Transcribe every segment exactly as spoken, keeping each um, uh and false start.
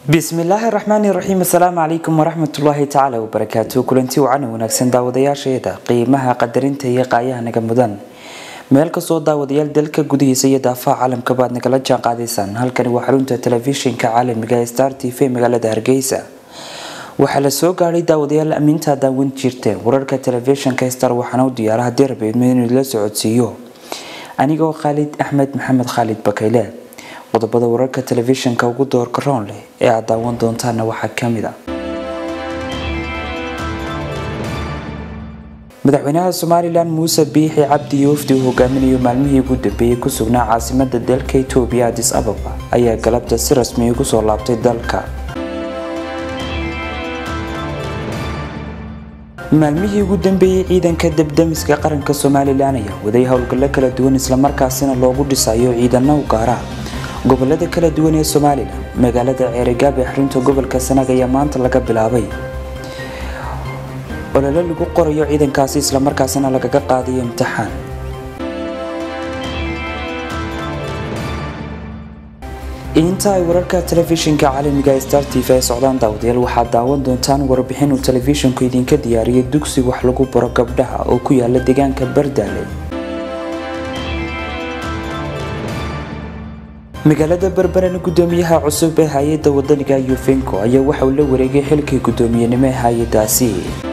بسم الله الرحمن الرحيم. السلام عليكم ورحمة الله تعالى وبركاته. كلنتي وعنا ونكسن داودياشيدا قيمها قدرينتا iyo qaayaha naga mudan meel ka soo daawadayaal dalka gudihiisa iyo daafaha caalamka baad nagala jaan qaadaysan. Halkani waa xarunta telefishinka caalamiga Star T V magaalada Hargeysa. Waxa la soo gaaray daawadayaal aminta daawan jirteen wararka telefishinka Star waxana u diyaaraha dirbeed inuu la socodsiiyo anigoo Khalid Ahmed Maxamed Khalid Bakayle. qodobada wararka telefishinka ugu doorka roon leh ee aad daawan doontaan waxa kamid ah madaxweynaha Soomaaliland Muuse Biixi Cabdi Yuufti oo hogaaminayo maalmihii ugu dambeeyay ku sugnaa caasimadda dalka Itoobiya Addis Ababa ayaa galabta si rasmi ah ugu soo laabtay dalka. maalmihii ugu dambeeyay ciidanka debdemiska qaranka Soomaaliland ayaa waday hawlgalo kala duwan isla markaasina loogu dhisayo ciidano u gaar ah gobolada kala duwan ee Soomaaliland. magaalada Ceerigaab ee xarunta gobolka Sanaag ayaa maanta laga bilaabay olole lagu qorayo ciidankaasi isla markaasina laga qaadayo imtixaan. inta ay wararka telefishinka caalamiga Star T V socdaan daawadayaal waxaad daawan doontaan warbixin uu telefishinku idinka diyaariyay dugsi wax lagu baro gabdhaha oo ku yaala deegaanka Bardaale. magaalada Barbarana gudoomiyaha cusub ee hay'adda wadaniga Yufinko ayaa waxa uu la wareegay xilkii gudoomiyenimo ee hay'addaasi.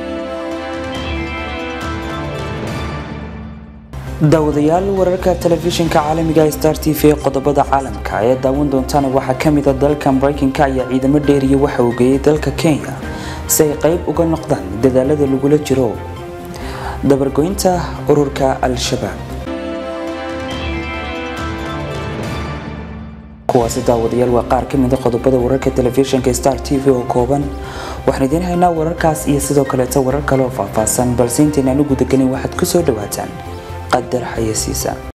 daawadayaal wararka telefishinka caalamiga Star T V qodobada caalamka ee daawan doontaan waxa kamid ah dalka Mareykanka ayaa ciidamo dheeriye waxa uu geeyay dalka Kenya si ay qayb uga noqdaan dadaalada lagula jiro dabargoynta ururka Al-Shabaab. kuwaasi daawadayaal waa qaar ka mid ah qodobada wararka telefishinka Star T V oo kooban. waxaan idin haynaa wararkaas iyo sidoo kale warar kale oo faahfaahsan balse intaanaan u gudagelin waxaad ku soo dhawaataan qadar xayeysiisa.